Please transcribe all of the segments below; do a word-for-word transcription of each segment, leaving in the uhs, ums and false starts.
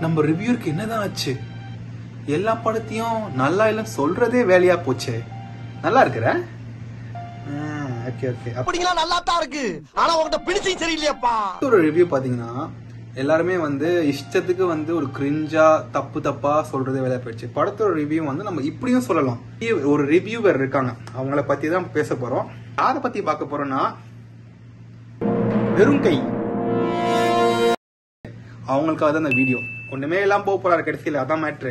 நம்ம ரிவ்யூருக்கு என்னதான் ஆச்சு? எல்லா படத்தையும் நல்லா இல்ல சொல்றதே வேலையா போச்சு. நல்லா இருக்குற? Okay okay. அப்படிங்களா நல்லா தான் இருக்கு. ஆனா உன்கிட்ட பிடிச்சது சரியில்லையாப்பா. ஒரு ரிவ்யூ பாத்தீங்கன்னா எல்லாருமே வந்து இஷ்டத்துக்கு வந்து ஒரு கிரிஞ்சா தப்பு தப்பா சொல்றதே வேலையா போயிடுச்சு. படத்தோட ரிவ்யூ வந்து நம்ம இப்படியும் சொல்லலாம். ஒரு ரிவ்யூவர் இருக்காங்க, அவங்கள பத்தி தான் பேச போறோம். யாரை பத்தி பார்க்க போறோம்னா வெறும் கை. அவங்களுக்காக தான் இந்த வீடியோ. ஒண்ணுமே எல்லாம் போக போறாரு கடைசியில, அதான் மேட்ரு.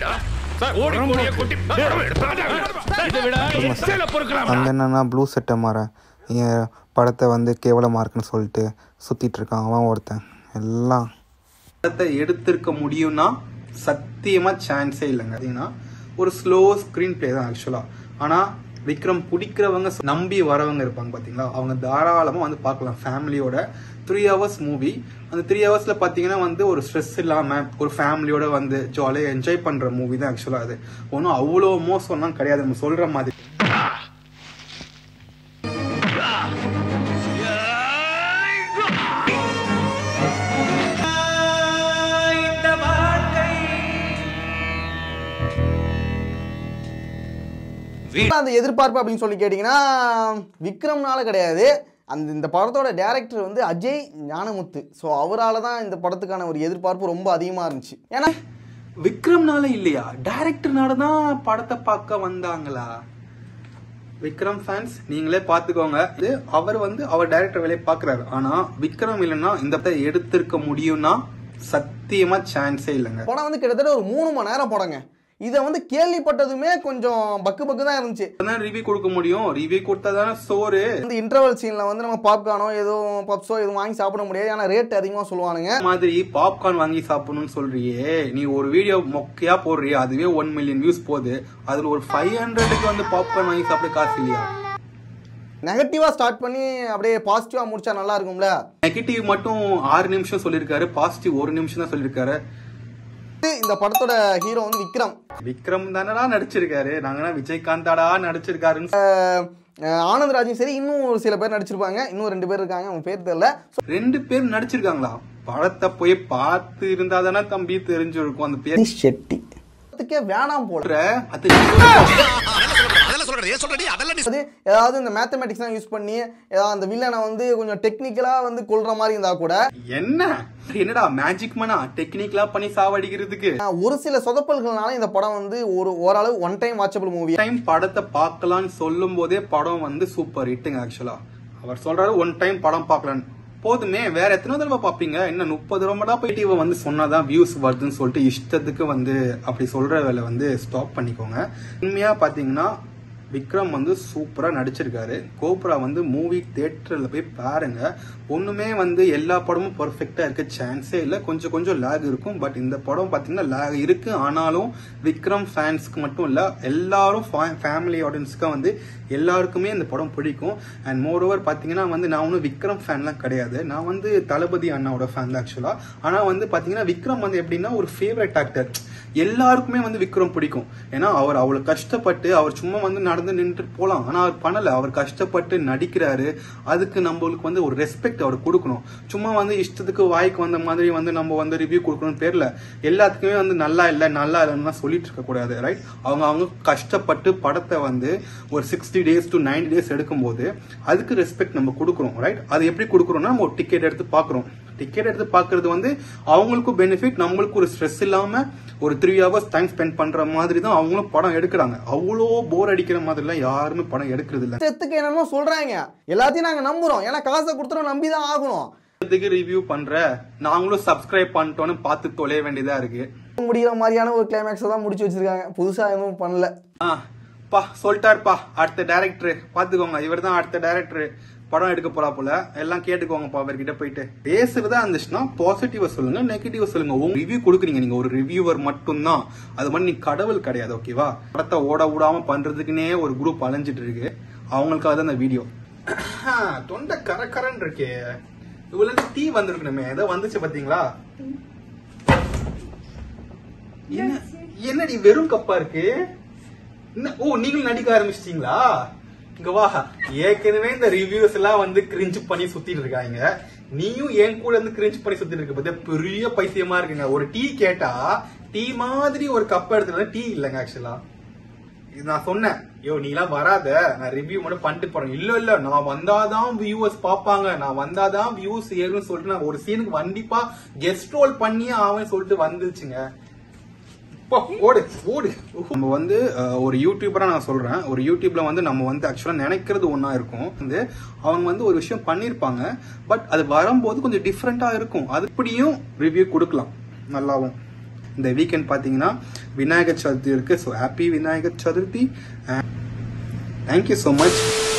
அங்க என்னன்னா ப்ளூ சட்டை மாற என் படத்தை வந்து கேவலமா இருக்குன்னு சொல்லிட்டு சுத்திட்டு இருக்கான் அவன் ஒருத்தன். எல்லாம் படத்தை எடுத்திருக்க முடியும்னா சத்தியமா சான்ஸே இல்லைங்க. ஒரு ஸ்லோ ஸ்கிரீன் பிளே தான் ஆக்சுவலா. ஆனா விக்ரம் பிடிக்கிறவங்க நம்பி வரவங்க இருப்பாங்க பாத்தீங்களா, அவங்க தாராளமா வந்து பார்க்கலாம் ஃபேமிலியோட. Three hours movie. அந்த த்ரீ ஹவர்ஸ்ல பாத்தீங்கன்னா வந்து ஒரு ஸ்ட்ரெஸ் இல்லாம ஒரு ஃபேமிலியோட வந்து ஜாலியா என்ஜாய் பண்ற மூவி தான் ஆக்சுவலா. அது ஒன்னும் அவ்வளோ மோசம்லாம் கிடையாது நம்ம சொல்ற மாதிரி. அந்த எதிர்பார்ப்பு அப்படின்னு சொல்லி கேட்டீங்கன்னா விக்ரம்னால கிடையாது. அந்த இந்த படத்தோட டைரக்டர் வந்து அஜய் ஞானமுத்து. ஸோ அவரால் தான் இந்த படத்துக்கான ஒரு எதிர்பார்ப்பு ரொம்ப அதிகமாக இருந்துச்சு. ஏன்னா விக்ரம்னால இல்லையா, டைரக்டர்னால தான் படத்தை பார்க்க வந்தாங்களா? விக்ரம் ஃபேன்ஸ் நீங்களே பாத்துக்கோங்க. இது அவர் வந்து அவர் டைரக்டர் வேலையை பாக்குறாரு. ஆனா விக்ரம் இல்லைன்னா இந்த படத்தை எடுத்திருக்க முடியும்னா சத்தியமா சான்ஸே இல்லைங்க. படம் வந்து கிட்டத்தட்ட ஒரு மூணு மணி நேரம் படங்க. இதை வந்து கேள்விப்பட்டதுமே கொஞ்சம் பக்கு பக்கு தான் இருந்துச்சு. ரிவ்யூ கொடுக்க முடியும், ரிவ்யூ கொடுத்தா தானே சோறு. இந்த இன்டர்வல் சீன்ல வந்து நம்ம பாப்கார்னோ எதுவும் பப்ஸோ எதுவும் வாங்கி சாப்பிட முடியாது. ஆனா ரேட் அதிகமா சொல்லுவானுங்க. மாதிரி பாப்கார்ன் வாங்கி சாப்பிடணும்னு சொல்றியே, நீ ஒரு வீடியோ மொக்கையா போடுறியே, அதுவே ஒன் மில்லியன் வியூஸ் போகுது. அதுல ஒரு ஃபைவ் ஹண்ட்ரடுக்கு வந்து பாப்கார்ன் வாங்கி சாப்பிட காசு இல்லையா? நெகட்டிவா ஸ்டார்ட் பண்ணி அப்படியே பாசிட்டிவா முடிச்சா நல்லா இருக்கும்ல. நெகட்டிவ் மட்டும் ஆறு நிமிஷம் சொல்லிருக்காரு, பாசிட்டிவ் ஒரு நிமிஷம் தான் சொல்லிருக்காரு. இந்த படத்தோட ஹீரோ வந்து விக்ரம். விக்ரம் தானடா நடிச்சிருக்காரு, நாங்கன்னா விஜயகாந்தாடா நடிச்சிருக்காருன்னு. ஆனந்த் ராஜும் சரி, இன்னும் ஒரு சில பேர் நடிச்சிருப்பாங்க. இன்னும் ரெண்டு பேர் இருக்காங்க, அவங்க பேர் தெரியல. ரெண்டு பேர் நடிச்சிருக்காங்களா? படத்தை போய் பார்த்து இருந்தா தானே தம்பி தெரிஞ்சிருக்கும் அந்த பேர். ஷெட்டி வேணாம் போடுற ஏதாவது இந்த மேத்தமெட்டிக்ஸ் யூஸ் பண்ணி ஏதாவது அந்த வில்லனை வந்து கொஞ்சம் டெக்னிக்கலா வந்து கொல்ற மாதிரி இருந்தா கூட என்ன என்னடா மேஜிக் மனா டெக்னிக்கலா பண்ணி சாவடிக்கிறதுக்கு. ஒரு சில சொதப்பல்கள்னால இந்த படம் வந்து ஒரு ஓரளவு one time watchable movie. Time படத்தை பார்க்கலாம்னு சொல்லும் போதே படம் வந்து சூப்பர் ஹிட்டுங்க. ஆக்சுவலா அவர் சொல்றாரு ஒன் டைம் படம் பார்க்கலாம் போதுமே, வேற எத்தனை தடவை பாப்பீங்க? என்ன முப்பது ரூபாடா போயிட்டு இவ வந்து சொன்னாதான் வியூஸ் வருதுன்னு சொல்லிட்டு இஷ்டத்துக்கு வந்து அப்படி சொல்ற வேலை வந்து ஸ்டாப் பண்ணிக்கோங்க. உண்மையா பாத்தீங்கன்னா விக்ரம் வந்து சூப்பரா நடிச்சிருக்காரு. கோப்ரா வந்து மூவி தியேட்டர்ல போய் பாருங்க. ஒண்ணுமே வந்து எல்லா படமும் பெர்ஃபெக்டா இருக்க சான்ஸே இல்ல. கொஞ்சம் கொஞ்சம் லேக் இருக்கும். பட் இந்த படம் பாத்தீங்கன்னா லேக் இருக்கு. ஆனாலும் விக்ரம் ஃபேன்ஸ்க்கு மட்டும் இல்ல, எல்லாரும் ஃபேமிலி ஆடியன்ஸ்க்கு வந்து எல்லாருக்குமே இந்த படம் பிடிக்கும். அண்ட் மோர் ஓவர் பாத்தீங்கன்னா வந்து நான் ஒன்னும் விக்ரம் ஃபேன்லாம் கிடையாது. நான் வந்து தளபதி அண்ணாவோட ஃபேன் தான் ஆக்சுவலா. ஆனா வந்து பாத்தீங்கன்னா விக்ரம் வந்து எப்படின்னா ஒரு ஃபேவரட் ஆக்டர். எல்லாருக்குமே வந்து விக்ரம் பிடிக்கும். ஏன்னா அவர் அவ்வளவு கஷ்டப்பட்டு அவர் சும்மா வந்து நடந்து நின்று போலாம், ஆனா அவர் பண்ணல. அவர் கஷ்டப்பட்டு நடிக்கிறாரு. அதுக்கு நம்மளுக்கு வந்து ஒரு ரெஸ்பெக்ட் அவர் கொடுக்கணும். சும்மா வந்து இஷ்டத்துக்கு வாய்க்கு வந்த மாதிரி வந்து நம்ம வந்து ரிவ்யூ கொடுக்கணும் பேர்ல எல்லாத்துக்குமே வந்து நல்லா இல்ல நல்லா இல்லைன்னா சொல்லிட்டு இருக்க கூடாது. ரைட்? அவங்க அவங்க கஷ்டப்பட்டு படத்தை வந்து ஒரு sixty days to ninety days எடுக்கும் போது அதுக்கு ரெஸ்பெக்ட் நம்ம கொடுக்கறோம். ரைட்? அது எப்படி கொடுக்கறோம்னா நம்ம ஒரு டிக்கெட் எடுத்து பாக்குறோம். டிக்கெட் எடுத்து பாக்குறது வந்து அவங்களுக்கும் பெனிஃபிட், நம்மளுக்கு ஒரு ஸ்ட்ரெஸ் இல்லாம ஒரு த்ரீ ஹவர்ஸ் டைம் ஸ்பெண்ட் பண்ற மாதிரி தான் அவங்களும் படம் எடுக்கிறாங்க. அவ்வளோ போர் அடிக்கிற மாதிரி எல்லாம் யாருமே படம் எடுக்கிறது இல்ல. செத்துக்கு என்னமோ சொல்றாங்க, எல்லாத்தையும் நாங்க நம்புறோம். ஏன்னா காசை கொடுத்துறோம், நம்பிதான் ஆகணும். ரிவ்யூ பண்ற நாங்களும் சப்ஸ்கிரைப் பண்ணிட்டோம்னு பார்த்து தொலைய வேண்டியதா இருக்கு. முடிகிற மாதிரியான ஒரு கிளைமேக்ஸ் தான் முடிச்சு வச்சிருக்காங்க. புதுசா எதுவும் பண்ணல. பா சொல்லிட்டாருப்பா அடுத்த டைரக்டர் பாத்துக்கோங்க. இவர் தான் அடுத்த டைரக்டர் படம் எடுக்க போறா போல. எல்லாம் கேட்டுக்கோங்கப்பா அவர்கிட்ட போயிட்டு. பேசுறதா இருந்துச்சுன்னா பாசிட்டிவா சொல்லுங்க, நெகட்டிவா சொல்லுங்க. உங்க ரிவ்யூ கொடுக்குறீங்க, நீங்க ஒரு ரிவ்யூவர் மட்டும்தான். அது மாதிரி நீ கடவுள் கிடையாது. ஓகேவா? படத்தை ஓட விடாம பண்றதுக்குன்னே ஒரு குரூப் அலைஞ்சிட்டு இருக்கு. அவங்களுக்காக தான் இந்த வீடியோ. தொண்டை கரக்கரன் இருக்கே, இவ்வளவு டீ வந்திருக்கணுமே. ஏதோ வந்துச்சு பாத்தீங்களா? என்னடி வெறும் கப்பா இருக்கு? ஓ நீங்களும் நடிக்க ஆரம்பிச்சிட்டீங்களா? இங்க வா. ஏற்கனவே இந்த ரிவ்யூஸ் எல்லாம் வந்து கிரிஞ்சு பண்ணி சுத்திட்டு இருக்காங்க. நீயும் என் கூட இருந்து கிரிஞ்ச் பண்ணி சுத்திட்டு இருக்க பத்தியா பெரிய பைத்தியமா இருக்குங்க. ஒரு டீ கேட்டா டீ மாதிரி ஒரு கப் எடுத்துல டீ இல்லைங்க ஆக்சுவலா. நான் சொன்னேன், யோ நீ எல்லாம் வராத, நான் ரிவ்யூ மட்டும் பண்ணிட்டு போறேன். இல்ல இல்ல நான் வந்தாதான் வியூவர்ஸ் பாப்பாங்க, நான் வந்தாதான் வியூஸ் ஏறும் சொல்லிட்டு நான் ஒரு சீனுக்கு கண்டிப்பா கெஸ்ட் ரோல் பண்ணியே ஆவேன் சொல்லிட்டு வந்துச்சுங்க. ஓடு ஓடு. நம்ம வந்து ஒரு யூடியூபரா நான் சொல்றேன், ஒரு யூடியூப்ல வந்து நம்ம வந்து ஆக்சுவலா நினைக்கிறது ஒன்னா இருக்கும். வந்து அவங்க வந்து ஒரு விஷயம் பண்ணிருப்பாங்க, பட் அது வரும்போது கொஞ்சம் டிஃப்ரெண்டா இருக்கும். அதுபடியும் ரிவ்யூ கொடுக்கலாம் நல்லாவும். இந்த வீக்கெண்ட் பாத்தீங்கன்னா விநாயகர் சதுர்த்தி இருக்கு. So happy Vinayagar Chaturthi. Thank you so much.